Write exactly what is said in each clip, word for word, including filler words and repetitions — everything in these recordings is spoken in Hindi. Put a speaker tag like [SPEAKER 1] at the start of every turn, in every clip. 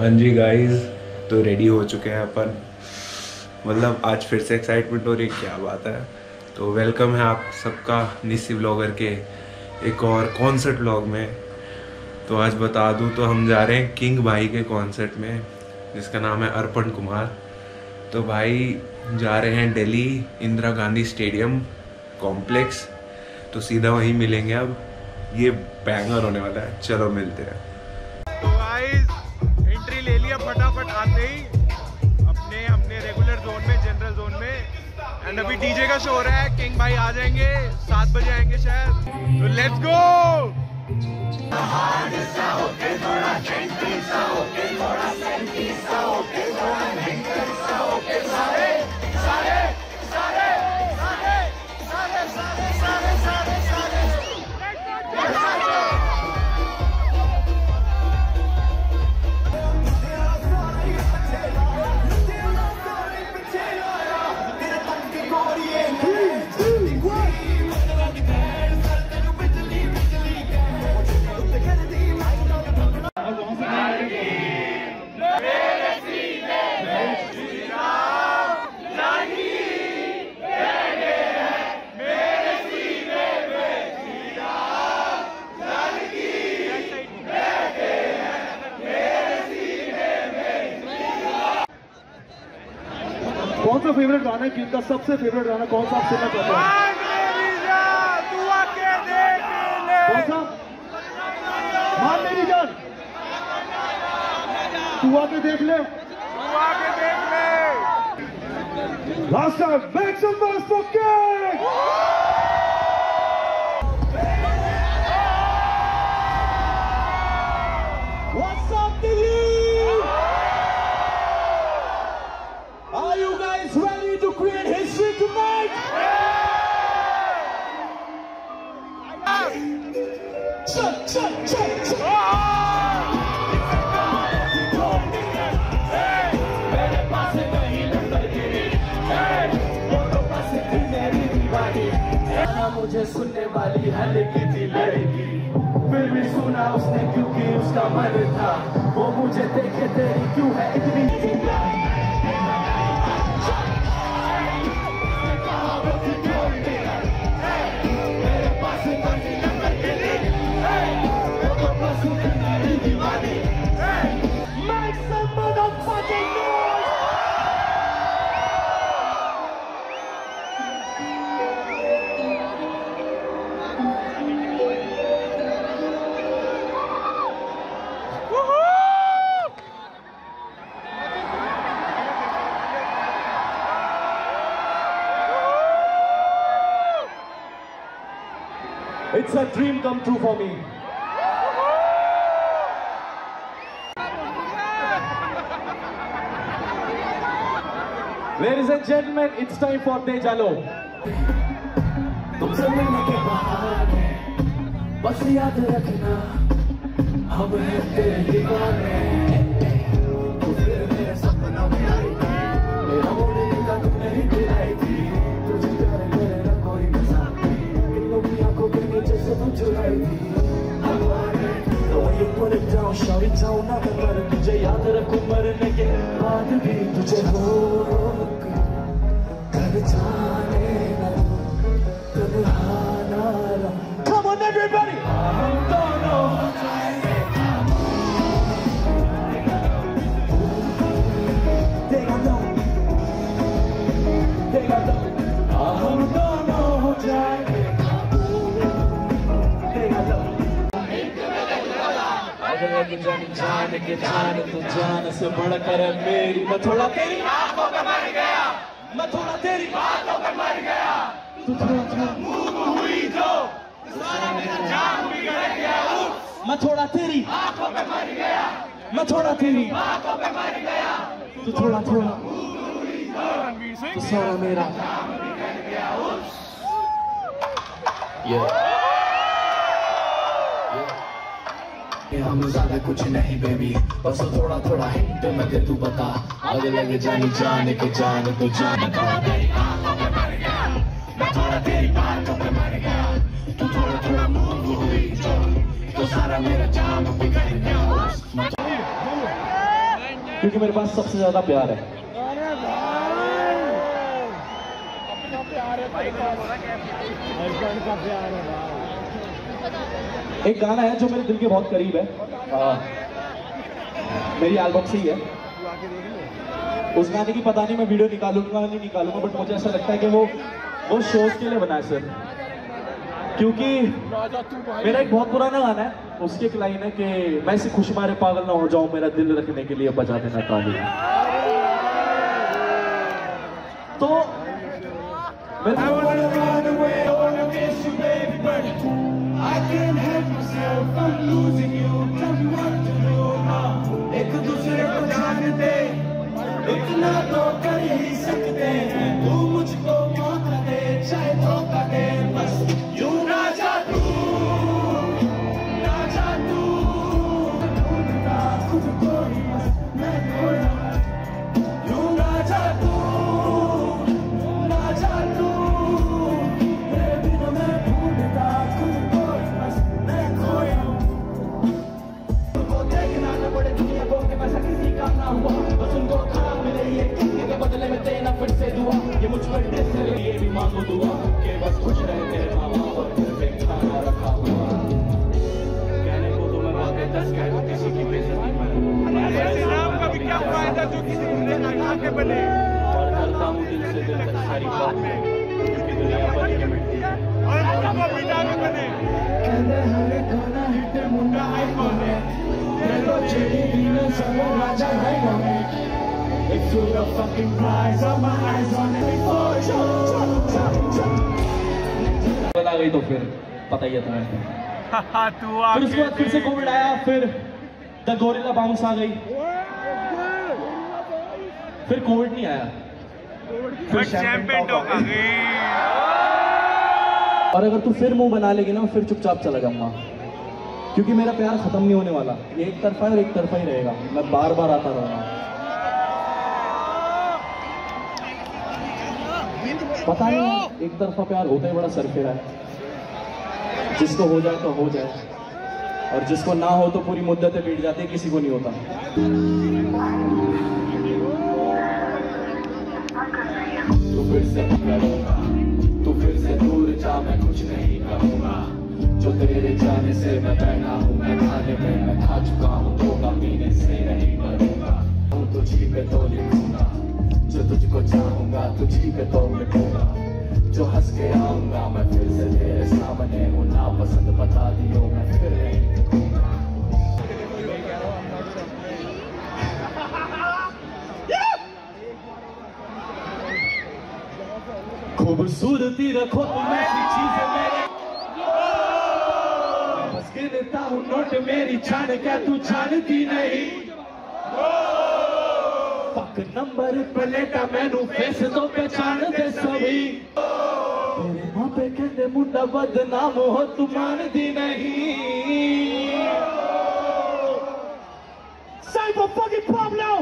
[SPEAKER 1] हाँ जी गाइस, तो रेडी हो चुके हैं अपन। मतलब आज फिर से एक्साइटमेंट हो रही है, क्या बात है। तो वेलकम है आप सबका निस्सी व्लॉगर के एक और कॉन्सर्ट व्लॉग में। तो आज बता दूं तो हम जा रहे हैं किंग भाई के कॉन्सर्ट में, जिसका नाम है अर्पण कुमार। तो भाई जा रहे हैं दिल्ली इंदिरा गांधी स्टेडियम कॉम्प्लेक्स, तो सीधा वहीं मिलेंगे। अब ये बैंगर होने वाला है, चलो मिलते हैं।
[SPEAKER 2] तो गाइस एंट्री ले लिया फटाफट आते ही अपने अपने रेगुलर जोन में, जनरल जोन में। एंड अभी डीजे का शो हो रहा है, किंग भाई आ जाएंगे, सात बजे आएंगे शायद। तो लेट्स गो।
[SPEAKER 3] कौन सा फेवरेट गाना है किंग का? सबसे फेवरेट गाना कौन सा आप सुनना चाहते हैं? कौन सा? मान मेरी जान, तू आके देख ले,
[SPEAKER 2] तू आके देख ले।
[SPEAKER 3] Last time make some noise for king. What's up, Delhi? Are you guys ready to create history tonight? Check, check, check, check.
[SPEAKER 4] मुझे सुनने वाली हल्की थी लड़की, फिर भी सुना उसने क्योंकि उसका मन था। वो मुझे देखे तेरी क्यों है इतनी
[SPEAKER 3] It's a dream come true for me. Ladies and gentlemen, it's time for Deja Lo.
[SPEAKER 4] तुमसे मिलने के बहाने बस याद रखना हम हैं तेरे दीवाने। तू फिर मेरे सपना में आई थी, मेरा मोड़ने का तू नहीं दिलाई थी। तुझे प्यार करे ना कोई मजाक थी, इन लोगों की आंखों के नीचे से तू चुराई थी। The way you put it down, shout it down, ना कर तुझे याद रखूं मरने के बाद भी तुझे रोक कर जाने ना तन्हाना।
[SPEAKER 3] Come on, everybody!
[SPEAKER 4] हम दोनों देगा दो, देगा दो, हम दोनों हो जाएंगे, देगा दो। अगर जान जान के जान तू जान से बढ़कर मेरी, मैं थोड़ा तेरी आंखों पे मर गया, मैं थोड़ा तेरी बातों पे मर गया। तू थोड़ा थोड़ा मुंह हुई जो सारा मेरा जान बिगड़ गया। मैं थोड़ा तेरी आंखों पे मर गया, मैं थोड़ा तेरी आंखों पे मर गया। तू थोड़ा थोड़ा तो सारा मेरा जान बिगड़ गया। हम ज्यादा कुछ नहीं बेबी, बस थोड़ा थोड़ा हिंट में दे तू बता। आगे लगे जानी जाने के जान तू जान। थोड़ा तेरी आंखों पे मर गया, मैं थोड़ा तेरी बातों पे मर गया। तू थोड़ा थोड़ा मूव हुई जो, तो सारा मेरा जाम बिगड़ गया।
[SPEAKER 3] क्योंकि मेरे पास सबसे ज्यादा प्यार है। एक गाना है जो मेरे दिल के बहुत करीब है, आ, मेरी एल्बम से ही है। उस गाने की पता नहीं मैं वीडियो निकालूंगा नहीं निकालूंगा, बट मुझे ऐसा लगता है कि वो वो शोज के लिए बना है सर, क्योंकि मेरा एक बहुत पुराना गाना है, उसकी एक लाइन है कि मैं इसे खुश मारे पागल ना हो जाऊं, मेरा दिल रखने के लिए बजा देना ताली। तो
[SPEAKER 4] एक दूसरे को जानते इतना तो कर ही सकते हैं, तू मुझको मौका दे चाहे धोखा दे, बस यूं ना जा तू, ना जा तू, ढूंढता खुद को ही बस मैं खोया, यूं ना जा तू, ना जा तू, तेरे बिना मैं ढूंढता खुद को ही बस मैं खोया। देखना न पड़े दुनिया को कि पैसा किसी का ना हुआ, बस उनको खराब मिले ये किसी के बदले में देना फिर से दुआ, ये मुझ पर तेरे लिए भी मांगो दुआ कि बस खुश रहे तेरे माँ बाप और घर पे खाना रखा हुआ। कहने को तो मैं बातें दस कह दूं किसी की बेइज्जती पर,
[SPEAKER 2] ऐसे नाम का भी क्या फायदा जो किसी ने लगा के बने,
[SPEAKER 4] और करता हूँ दिल से दिल तक सारी बातें क्योंकि दुनिया भर के मिटती है
[SPEAKER 2] और उनको बिना के बने।
[SPEAKER 4] कहते हर गाना हिट मुंडा आईफोन है, तेरे चेहरे भी न सब राजा है हमें, एक पूरा fucking prize of my eyes on it before
[SPEAKER 3] आ गई तो फिर पता ही है तुम्हें।
[SPEAKER 2] तू
[SPEAKER 3] फिर उसके बाद फिर से कोविड आया, फिर द गोरिल्ला बाउंस आ गई, फिर कोविड नहीं आया, फिर
[SPEAKER 2] चैंपियन टॉक आ गई।
[SPEAKER 3] और अगर तू फिर मुंह बना लेगी ना, फिर चुपचाप चला जाऊंगा, क्योंकि मेरा प्यार खत्म नहीं होने वाला, ये एक तरफा है और एक तरफा ही रहेगा, मैं बार बार आता रहूंगा। पता नहीं एक तरफा प्यार होता ही बड़ा सरफेरा है, जिसको हो जाए तो हो जाए, और जिसको ना हो तो पूरी मुद्दतें बीत जाती है, किसी को नहीं होता।
[SPEAKER 4] तू फिर से करूंगा, तू फिर से दूर जा, मैं कुछ नहीं कहूंगा, जो तेरे जाने से मैं बैठा हूँ, मैं खाने में मैं खा चुका हूँ, धोखा पीने से नहीं मरूंगा, हूँ तुझी पे तो लिखूंगा, जो तुझको चाहूंगा तुझी पे तो लिखूंगा, जो हंस के आऊंगा मैं फिर से तेरे सामने हूँ, ना पसंद बता दियो मैं फिर नहीं दिखूंगा। खूबसूरती रखो तुम ऐसी चीजें मेरे, बस गिनता हूँ नोट मेरी जान क्या तू जानती नहीं, पक नंबर प्लेटा मैनू फेस तो पहचान दे सभी, तेरे माँ पे कहते मुंडा बदनाम हो तू मानती नहीं। Cyber fucking Pablo,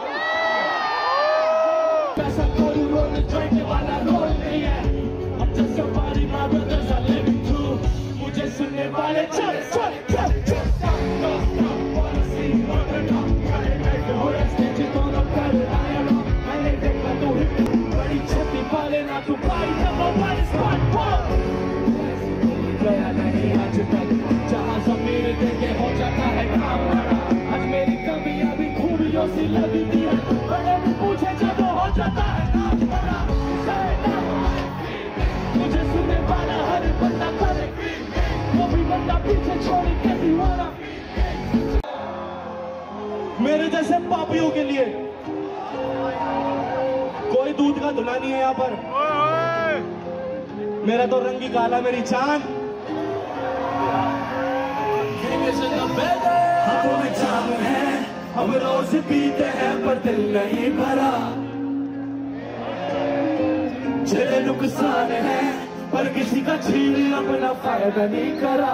[SPEAKER 4] पैसा कोई रोल जोड़ने वाला रोल नहीं है, I'm just somebody my brothers are living through, मुझे सुनने वाले चल चल चल चल बड़ी छत्ती पाले ना तू भाई नंबर स्पॉट गया नहीं आज तक, जहाँ जमीन देके हो जाता है काम बड़ा, आज मेरी कमियां भी खूबियों से लगती है, बड़े भी पूछे जब हो जाता है नाम बड़ा, मुझे सुनने वाला हर बंदा करे, वो भी बंदा पीछे छोड़ के दीवाना, मेरे जैसे पापियों के लिए कोई दूध का धुला नहीं है यहाँ पर, मेरा तो रंग ही काला मेरी चांद, हमें जाम है हम रोज पीते हैं पर दिल नहीं भरा, चले नुकसान है पर किसी का छीन अपना फायदा नहीं करा,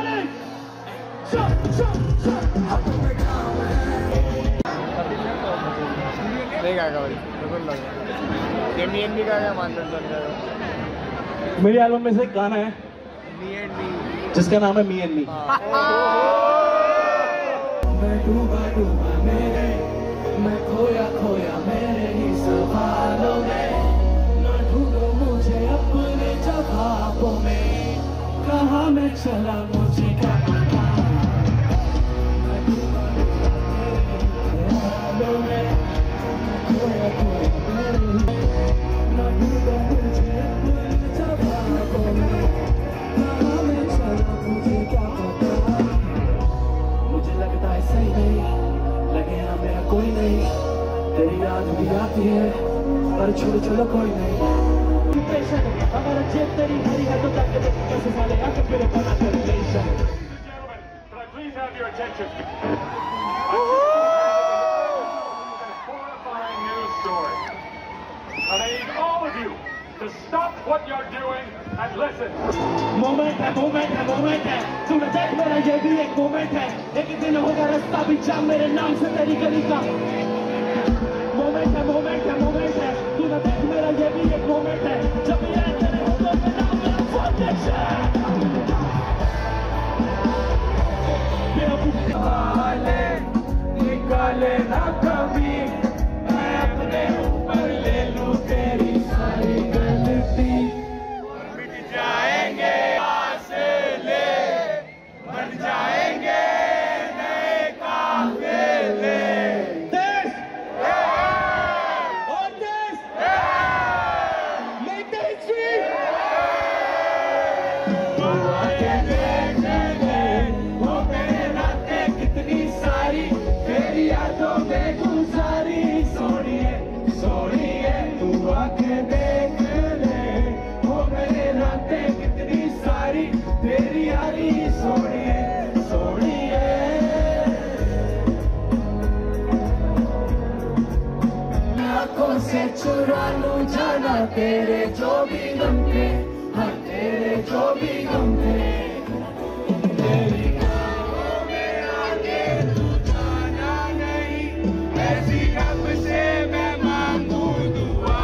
[SPEAKER 2] नहीं गाएगा भाई, बिल्कुल लगा ये मी एंड मी का क्या मानते हैं।
[SPEAKER 3] मेरी एल्बम में से एक गाना है
[SPEAKER 2] मी एंड मी
[SPEAKER 3] जिसका नाम है मी एंड मी।
[SPEAKER 4] मैं डूबा डूबा मेरे मैं खोया खोया मेरे ही सवालों में, न ढूंढो मुझे अपने जवाबों में, कहाँ मैं चला मुझे क्या पता। मैं ढूंढा मेरे ख्यालों में, खोया खोया मेरे ही, न ढूंढो मुझे अपने जवाबों में, कहाँ मैं चला मुझे क्या पता। मुझे लगता है सही नहीं लगे ना मेरा कोई नहीं, तेरी याद भी आती है पर छोड़ चलो कोई नहीं। हमारा जेब तेरी भरी है तो ताकि कैसे साले आके मेरे बना कर tension.
[SPEAKER 5] Please have your attention. Horrifying news story. And I need all of you to stop what you're doing and listen.
[SPEAKER 4] Moment है मोमेंट है मोमेंट है, सुन देख मेरा ये भी एक मोमेंट है, एक दिन होगा रास्ता भी जाम मेरे नाम से तेरी गली का। मोमेंट है मोमेंट है मोमेंट है, सुन देख मेरा ये भी एक मोमेंट है, जब ये तेरे होठों पे नाम मेरा फाउंडेशन। निकाले निकाले ना कभी, मैं अपने ऊपर ले लूं तेरी सारी गलती।
[SPEAKER 2] मिट जाएंगे फासले, बन जाएंगे नए काफिले।
[SPEAKER 4] This on this make the history. वो मेरे नाते कितनी सारी तेरी यादों में गुजारी, सोनिए सोनिए तू आके देख ले, वो मेरे नाते कितनी सारी तेरी यारी, सोनिए सोनिए। आंखों से चुरा लूं जाना तेरे जो भी गम थे, हाँ तेरे जो भी गम थे। तेरी
[SPEAKER 2] आँखों में आके तू जाना नहीं, ऐसी रब से मैं मांगू दुआ।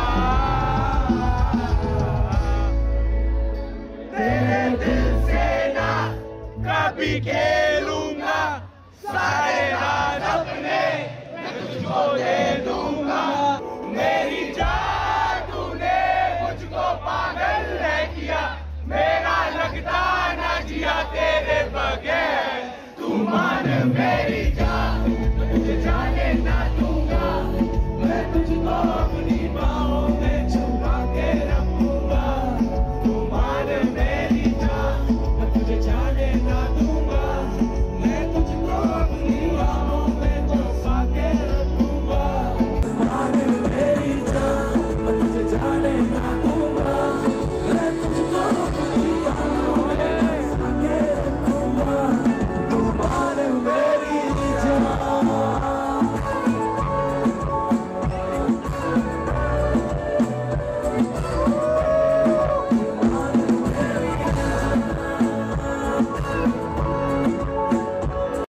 [SPEAKER 2] तेरे दिल से ना कभी खेलूंगा, सारे राज अपने मैं तुझको दे दूंगा। मेरी जान तूने मुझको पागल है किया, मेरा लगता ना जिया तेरे बगैर, तू मान मेरी